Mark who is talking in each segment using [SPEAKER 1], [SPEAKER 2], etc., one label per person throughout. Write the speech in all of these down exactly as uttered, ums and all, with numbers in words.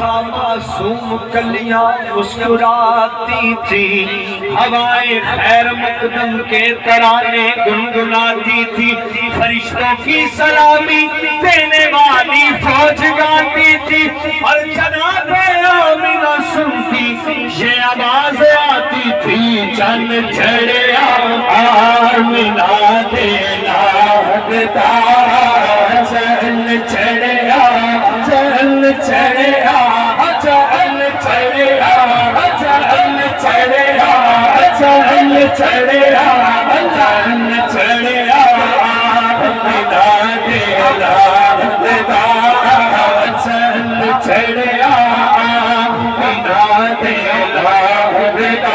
[SPEAKER 1] मासूम कलियां मुस्कुराती थी, हवाएं खैर मकदम के तराने गुनगुनाती थी, फरिश्तों की सलामी देने वाली फौज गाती थी, और जनाबे आमिना सुनती ये आवाज आती थी, चन चढ़िया आमिना दे लागदा, चन चढ़िया चन चढ़िया चन चढ़िया चन चढ़िया चन चढ़िया चन चढ़िया आमिना दे लागदा, चन चढ़िया आमिना दे लागदा,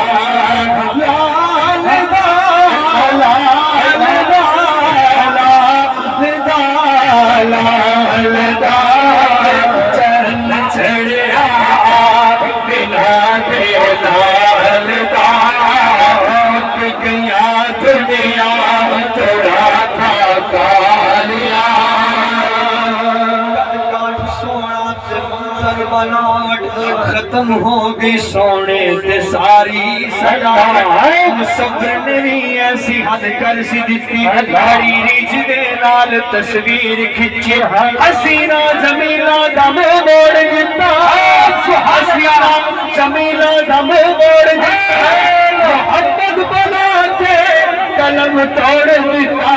[SPEAKER 1] खत्म हो गई सोने ते सारी सजावट, सब्र ने भी ऐसी हद कर सी दिती, बड़ी रिज दे नाल तस्वीर खिंची, हसीना जमीला दम मोड़ दिता, हसीना जमीला दम मोड़ दिता, मोहब्बत बना के कलम तोड़ दिता,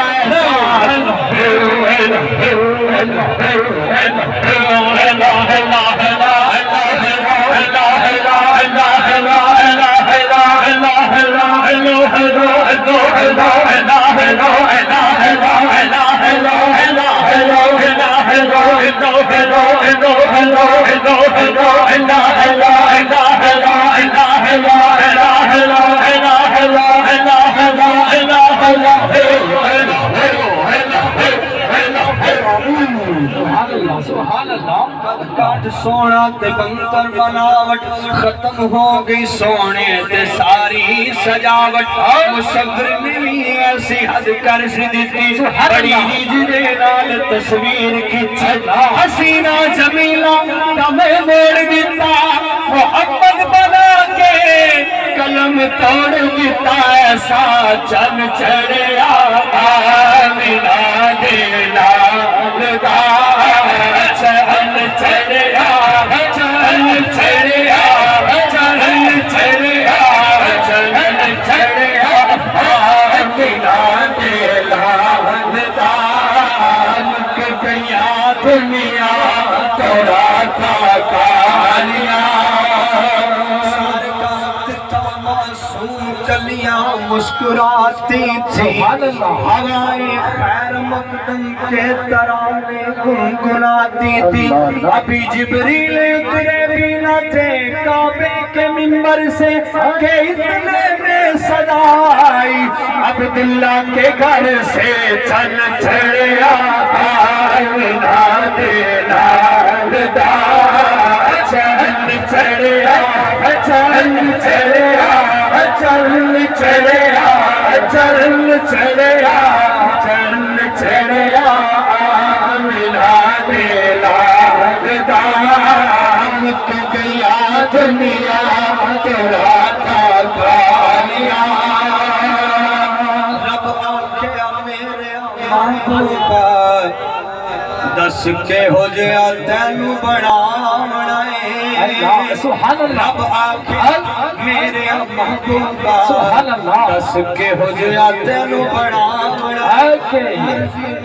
[SPEAKER 1] सोना ते बंकर बनावट, खत्म हो गई सोने ते सारी सजावट, मुसव्विर ने भी ऐसी हद कर सी दिती, बड़ी रिज दे नाल तस्वीर खिंची, हसीना जमीला दम मोड़ दिता, मोहब्बत बना के कलम तोड़ दिता, ऐसा चन चढ़िया आमिना दे लागदा, चन चढ़िया चन चढ़िया चन चढ़िया चन चढ़िया आमिना दे लागदा, लुक गया दुनिया तोरा का कालिया, कलियां मुस्कुराती थी, हवाएं खैर मकदम के तराने गुनगुनाती थी, अभी जिब्रील उतरे भी न थे काबे के मिंबर से के इतने में सदा आई, अब्दुल्ला के घर से चल चढ़िया आमिना दे लागदा, चल चढ़िया चल चढ़िया चल चढ़िया चल चढ़िया चल चढ़िया आमिना दे लागदा, मुक गया दुनिया तेरा था कालिया, रब आख्या मेरे महबूबा दस के हो जा तेनू बनावना है, रब आख्या मेरे महबूबा दस के हो जा तेनू बनावना है,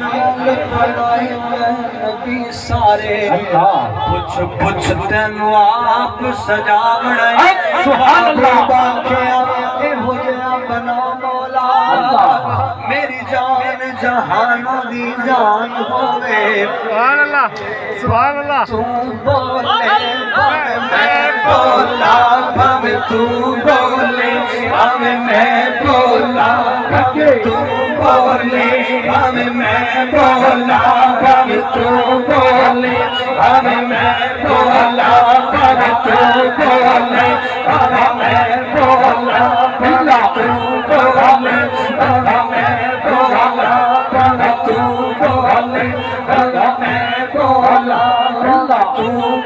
[SPEAKER 1] नबी सारे पुछ पुछ तेनू आप सजावना है, महबूबा के हो जा बना मौला, मेरी जान जहानों दी जान होवे, सुभान अल्लाह सुभान अल्लाह, तू बोले मैं बोला भावे, तू बोले भावे मैं बोला, तू बोले भावे मैं बोला, भावे तू बोले भावे मैं बोला, भावे तू बोले भावे मैं बोला, भावे तू बोले भावे मैं बोला, भावे तू बोले भावे मैं बोला, तू बोले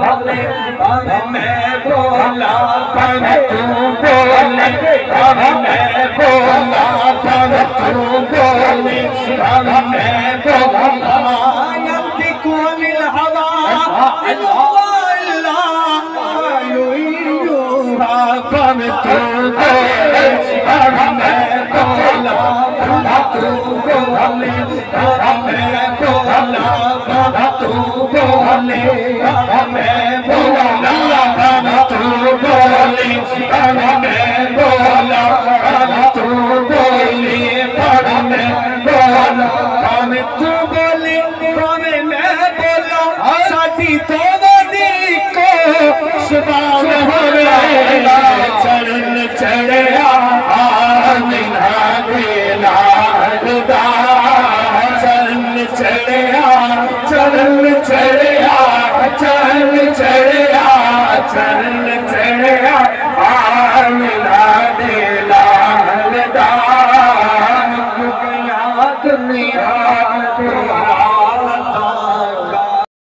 [SPEAKER 1] बोले भावे मैं बोला भावे तू बोले भावे मैं बोला भावे तू बोले भावे मैं बोला ينطقون الهوى إلا إلا يريدها भावे तू बोले भावे मैं बोला भावे तू बोले भावे मैं बोला भावे तू बोले भावे मैं बोला भावे तू बोले भावे मैं बोला भावे तू बोले भावे मैं बोला भावे तू बोले भावे मैं बोला साथी तो बदी को सुभान होवे चरण चढ़या आमिना देला खुदा चरण चढ़या चरण चढ़या चरण चढ़या चरण चढ़या आमिना देला खुदा याद नहीं